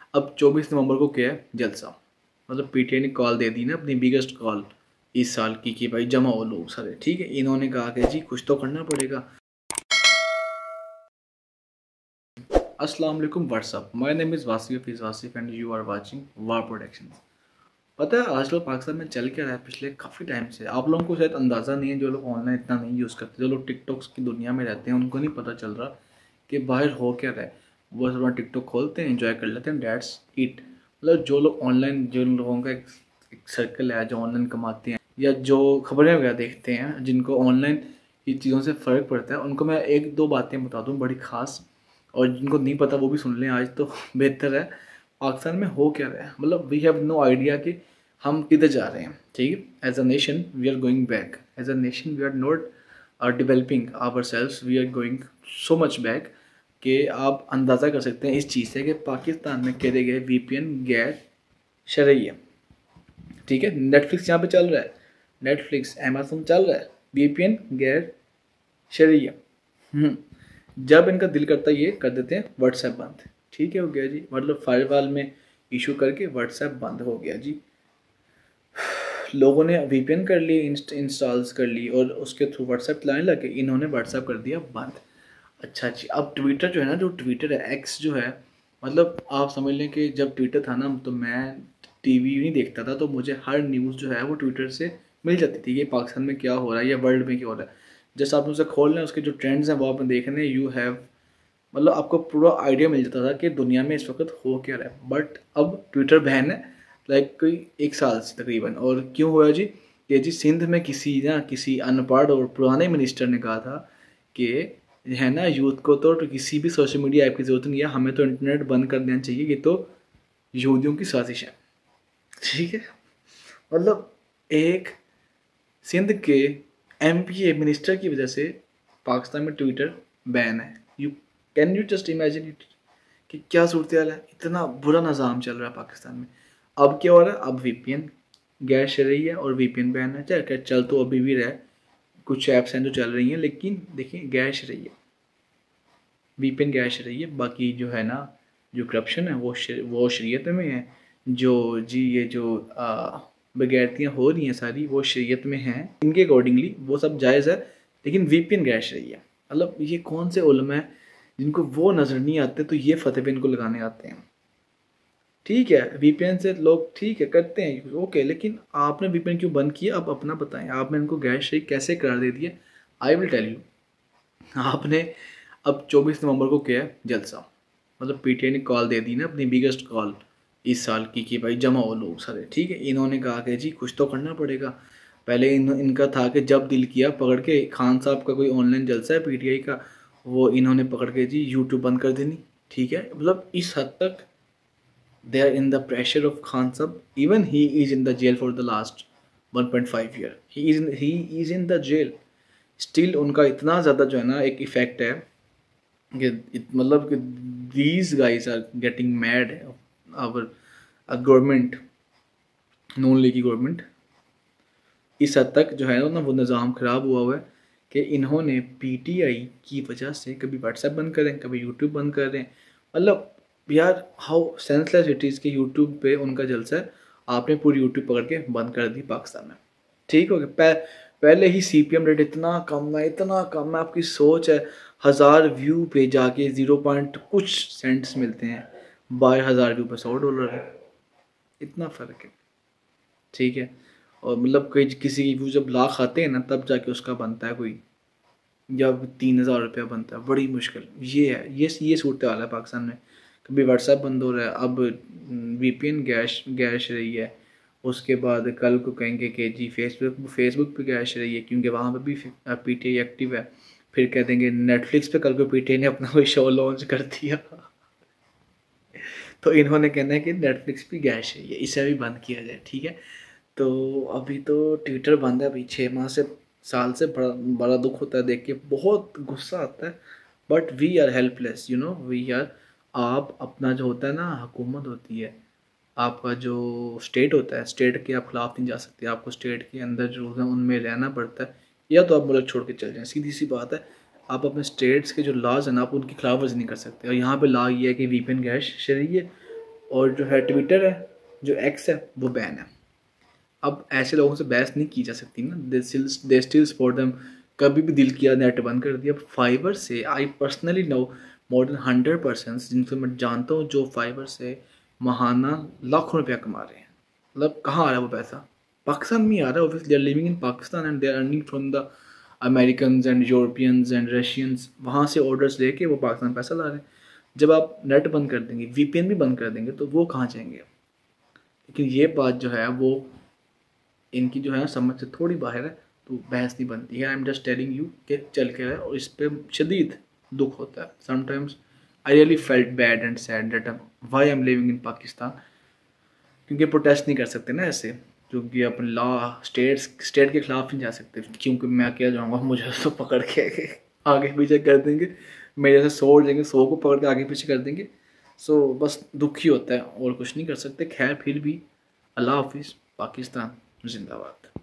अब 24 नवंबर को क्या है जलसा, मतलब पीटीआई ने कॉल दे दी ना, अपनी बिगेस्ट कॉल इस साल की कि भाई जमा हो लोग सारे, ठीक है। इन्होंने कहा कि जी कुछ तो करना पड़ेगा। अस्सलाम वालेकुम what's up, my name is Wasif and you are watching war productions. पता है आजकल पाकिस्तान में चल क्या रहा है पिछले काफ़ी टाइम से, आप लोगों को शायद अंदाज़ा नहीं है, जो लोग ऑनलाइन इतना नहीं यूज़ करते, जो लोग टिकटॉक्स की दुनिया में रहते हैं उनको नहीं पता चल रहा कि बाहर हो क्या रहा है। वो बस अपना टिकटॉक खोलते हैं, एंजॉय कर लेते हैं, डेट्स इट। मतलब जो लोग ऑनलाइन, जो लोगों का एक सर्कल है जो ऑनलाइन कमाते हैं या जो खबरें वगैरह देखते हैं, जिनको ऑनलाइन ये चीज़ों से फ़र्क पड़ता है, उनको मैं एक दो बातें बता दूँ बड़ी ख़ास, और जिनको नहीं पता वो भी सुन लें आज तो बेहतर है। पाकिस्तान में हो क्या रहा है, मतलब वी हैव नो आइडिया कि हम किधर जा रहे हैं, ठीक है। As a nation we are going back, as a nation we are not developing our selves, we are going so much back कि आप अंदाज़ा कर सकते हैं इस चीज़ से कि पाकिस्तान में करे गए वीपीएन गैर शरई है, ठीक है। नेटफ्लिक्स यहाँ पे चल रहा है, नेटफ्लिक्स अमेजन चल रहा है, वीपीएन गैर शरई है। जब इनका दिल करता है ये कर देते हैं व्हाट्सएप बंद, ठीक है, हो गया जी। मतलब फायरवॉल में इशू करके व्हाट्सएप बंद हो गया जी। लोगों ने वीपीएन कर ली, इंस्टॉल्स कर ली और उसके थ्रू व्हाट्सएप चलाने लगे, इन्होंने व्हाट्सएप कर दिया बंद। अच्छा जी, अब ट्विटर जो है ना, जो ट्विटर है एक्स जो है, मतलब आप समझ लें कि जब ट्विटर था ना तो मैं टीवी नहीं देखता था, तो मुझे हर न्यूज़ जो है वो ट्विटर से मिल जाती थी कि पाकिस्तान में क्या हो रहा है या वर्ल्ड में क्या हो रहा है। जैसे आप उसे खोल लें, उसके जो ट्रेंड्स हैं वो आप देख रहे हैं, यू हैव, मतलब आपको पूरा आइडिया मिल जाता था कि दुनिया में इस वक्त हो क्या रहा है। बट अब ट्विटर बैन है, लाइक कोई 1 साल से तकरीबन। और क्यों हुआ जी, कि जी सिंध में किसी अनपढ़ और पुराने मिनिस्टर ने कहा था कि है ना, यूथ को तो किसी भी सोशल मीडिया ऐप की ज़रूरत नहीं है, हमें तो इंटरनेट बंद कर देना चाहिए, ये तो यहूदियों की साजिश है, ठीक है। मतलब एक सिंध के एमपीए मिनिस्टर की वजह से पाकिस्तान में ट्विटर बैन है। You can you just imagine it कि क्या सूरत हाल है, इतना बुरा निज़ाम चल रहा है पाकिस्तान में। अब क्या हो रहा है, अब वीपीएन गैर शरई है और वीपीएन बैन है, चाहे चल तो अभी भी रहा है, कुछ ऐप्स हैं जो चल रही हैं, लेकिन देखिए गैर शरई है, वीपीएन गैर शरई है। बाकी जो है ना, जो करप्शन है वो शरीयत में है, जो जी ये जो बेगैरतियाँ हो रही हैं सारी वो शरीयत में हैं, इनके अकॉर्डिंगली वो सब जायज़ है, लेकिन वीपीएन गैर शरई है। मतलब ये कौन से उलमा है जिनको वो नज़र नहीं आते तो ये फतवे इनको लगाने आते हैं। ठीक है, वीपीएन से लोग ठीक है करते हैं ओके, लेकिन आपने वीपीएन क्यों बंद किया, अब अपना बताएं, आपने इनको गैर शरई कैसे करार दे दिया। I will tell you. आपने अब 24 नवंबर को क्या है जलसा, मतलब पीटीआई ने कॉल दे दी ना, अपनी बिगेस्ट कॉल इस साल की कि भाई जमा हो लोग सारे, ठीक है। इन्होंने कहा कि जी कुछ तो करना पड़ेगा। पहले इनका था कि जब दिल किया पकड़ के, खान साहब का कोई ऑनलाइन जलसा है पीटीआई का, वो इन्होंने पकड़ के जी यूट्यूब बंद कर देनी, ठीक है। मतलब इस हद तक they are in the pressure of Khan Sahab. Even he is in the jail for the last 1.5 year. He is in the jail. Still उनका इतना ज़्यादा जो है ना एक इफेक्ट है कि मतलब कि these guys are getting mad. our government, Noon league की गवर्नमेंट इस हद तक जो है ना वो निज़ाम ख़राब हुआ है कि इन्होंने पीटीआई की वजह से कभी व्हाट्सएप बंद करें, कभी यूट्यूब बंद कर दें। मतलब यार हाउ सेंसलेस इट इज़ कि यूट्यूब पे उनका जलसा है, आपने पूरी यूट्यूब पकड़ के बंद कर दी पाकिस्तान में, ठीक हो गया। पहले ही सीपीएम रेट इतना कम है, इतना कम है, आपकी सोच है 1000 व्यू पे जाके 0 पॉइंट कुछ सेंट्स मिलते हैं, 12,000 व्यू पे $100 है, इतना फ़र्क है, ठीक है। और मतलब कोई किसी की व्यू जब लाख आते हैं ना तब जाके उसका बनता है कोई, या 3,000 रुपया बनता है, बड़ी मुश्किल ये है। ये सूरत हाल है पाकिस्तान में। कभी व्हाट्सएप बंद हो रहा है, अब वीपीएन गैश रही है, उसके बाद कल को कहेंगे कि जी फेसबुक पे गैश रही है क्योंकि वहाँ पे भी पीटीआई एक्टिव है, फिर कह देंगे नेटफ्लिक्स पे कल को पीटीआई ने अपना कोई शो लॉन्च कर दिया तो इन्होंने कहना है कि नेटफ्लिक्स पे गैश है, इसे भी बंद किया जाए, ठीक है। तो अभी तो ट्विटर बंद है, अभी 6 माह से साल से बड़ा बड़ा दुख होता है देख के, बहुत गुस्सा आता है। But we are helpless, you know, we are, आप अपना जो होता है ना, हुकूमत होती है, आपका जो स्टेट होता है, स्टेट के आप खिलाफ नहीं जा सकते, आपको स्टेट के अंदर जो रूल्स हैं उनमें रहना पड़ता है, या तो आप मुल्क छोड़ के चल जाएं, सीधी सी बात है। आप अपने स्टेट्स के जो लॉज हैं ना, आप उनकी खिलाफ वर्जी नहीं कर सकते। और यहाँ पे लॉ ये है कि वीपीएन गैश शरई है, और जो है ट्विटर है, जो एक्स है, वो बैन है। अब ऐसे लोगों से बहस नहीं की जा सकती ना, दे स्टिल सपोर्ट देम। कभी भी दिल किया नेट बंद कर दिया। फाइबर से I personally know more than 100% जिनसे मैं जानता हूँ जो फाइबर से महाना लाखों रुपया कमा रहे हैं। मतलब कहाँ आ रहा है वो पैसा? पाकिस्तान में ही आ रहा है। Obviously they are living in Pakistan and they are earning from the American and Europeans and Russians. वहाँ से ऑर्डर्स लेके वो पाकिस्तान पैसा ला रहे हैं। जब आप नेट बंद कर देंगे, वीपीएन भी बंद कर देंगे, तो वो कहाँ जाएंगे? लेकिन ये बात जो है वो इनकी जो है समझ से थोड़ी बाहर है, तो बहस नहीं बनती है। I am just telling you कि चल के है, और इस पर शदीद दुख होता है। Sometimes I really felt bad and sad that why I am living in Pakistan. क्योंकि प्रोटेस्ट नहीं कर सकते ना ऐसे, क्योंकि अपन लॉ स्टेट के खिलाफ नहीं जा सकते। क्योंकि मैं क्या जाऊँगा, मुझे तो पकड़ के आगे पीछे कर देंगे। मेरे से 100 देंगे, 100 को पकड़ के आगे पीछे कर देंगे। सो बस दुख ही होता है और कुछ नहीं कर सकते। खैर फिर भी अल्लाह हाफिज़, पाकिस्तान जिंदाबाद।